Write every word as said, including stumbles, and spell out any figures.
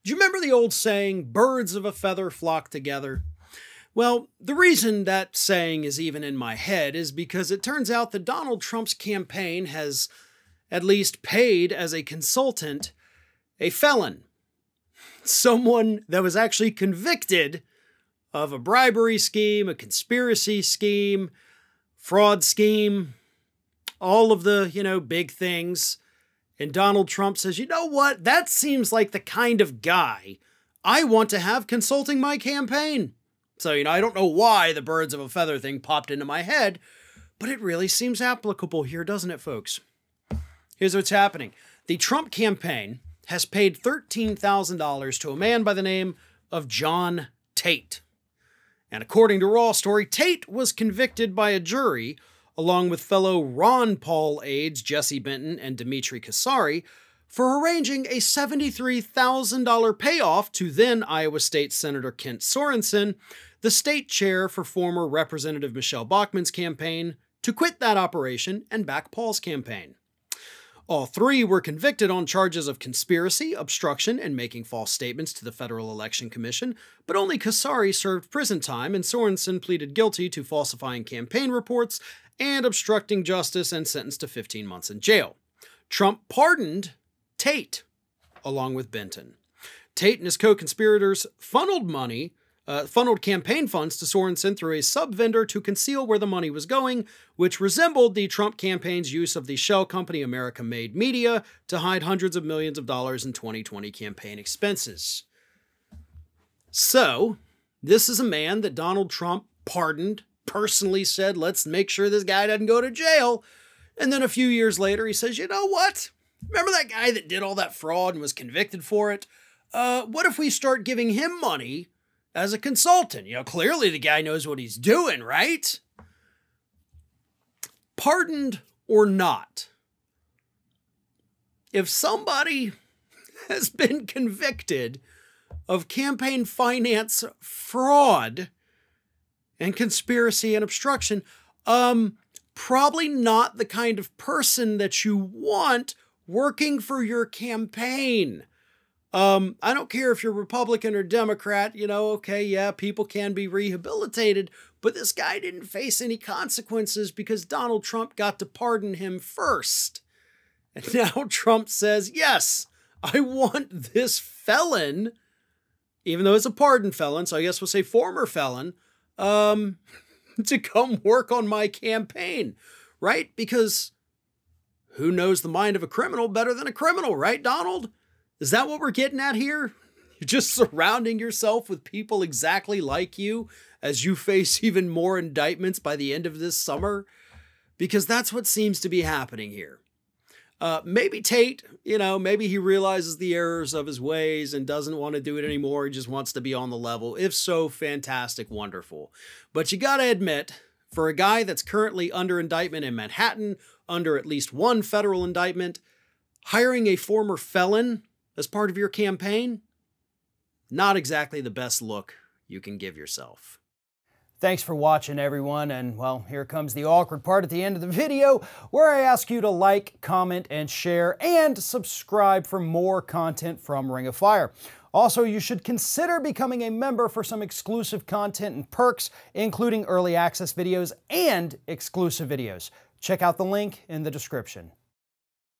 Do you remember the old saying, birds of a feather flock together? Well, the reason that saying is even in my head is because it turns out that Donald Trump's campaign has at least paid as a consultant a felon. Someone that was actually convicted of a bribery scheme, a conspiracy scheme, fraud scheme, all of the, you know, big things. And Donald Trump says, you know what? That seems like the kind of guy I want to have consulting my campaign. So, you know, I don't know why the birds of a feather thing popped into my head, but it really seems applicable here, doesn't it, folks? Here's what's happening. The Trump campaign has paid thirteen thousand dollars to a man by the name of John Tate. And according to Raw Story, Tate was convicted by a jury, along with fellow Ron Paul aides Jesse Benton and Dmitri Kasari, for arranging a seventy-three thousand dollars payoff to then Iowa State Senator Kent Sorensen, the state chair for former Representative Michelle Bachman's campaign, to quit that operation and back Paul's campaign. All three were convicted on charges of conspiracy, obstruction, and making false statements to the Federal Election Commission, but only Kasari served prison time and Sorensen pleaded guilty to falsifying campaign reports and obstructing justice and sentenced to fifteen months in jail. Trump pardoned Tate, along with Benton. Tate and his co-conspirators funneled money, uh, funneled campaign funds to Sorensen through a sub-vendor to conceal where the money was going, which resembled the Trump campaign's use of the shell company America Made Media to hide hundreds of millions of dollars in twenty twenty campaign expenses. So, this is a man that Donald Trump pardoned, personally said, let's make sure this guy doesn't go to jail. And then a few years later, he says, you know what? Remember that guy that did all that fraud and was convicted for it? Uh, what if we start giving him money as a consultant? You know, clearly the guy knows what he's doing, right? Pardoned or not, if somebody has been convicted of campaign finance fraud and conspiracy and obstruction, um, probably not the kind of person that you want working for your campaign. Um, I don't care if you're Republican or Democrat, you know, okay, yeah, people can be rehabilitated, but this guy didn't face any consequences because Donald Trump got to pardon him first. And now Trump says, yes, I want this felon, even though it's a pardoned felon, so I guess we'll say former felon, um, to come work on my campaign, right? Because who knows the mind of a criminal better than a criminal, right, Donald? Is that what we're getting at here? You're just surrounding yourself with people exactly like you as you face even more indictments by the end of this summer? Because that's what seems to be happening here. Uh, maybe Tate, you know, maybe he realizes the errors of his ways and doesn't want to do it anymore. He just wants to be on the level. If so, fantastic, wonderful. But you got to admit, for a guy that's currently under indictment in Manhattan, under at least one federal indictment, hiring a former felon as part of your campaign, not exactly the best look you can give yourself. Thanks for watching, everyone, and well, here comes the awkward part at the end of the video where I ask you to like, comment, and share, and subscribe for more content from Ring of Fire. Also, you should consider becoming a member for some exclusive content and perks, including early access videos and exclusive videos. Check out the link in the description.